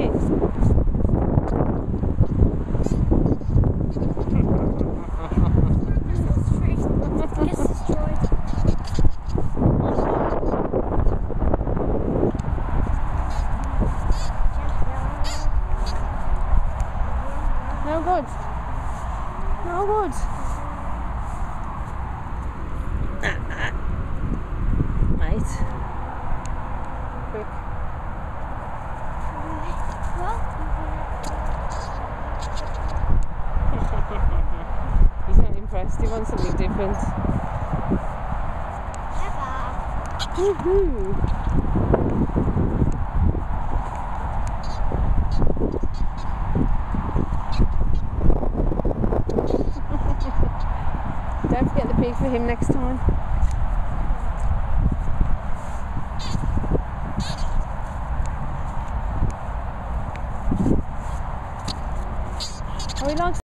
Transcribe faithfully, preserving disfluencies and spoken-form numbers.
it. Gets destroyed. No good. No good. Mate. Quick. He's not impressed. He wants something different. Woohoo! Don't forget the pig for him next time. Oh, he likes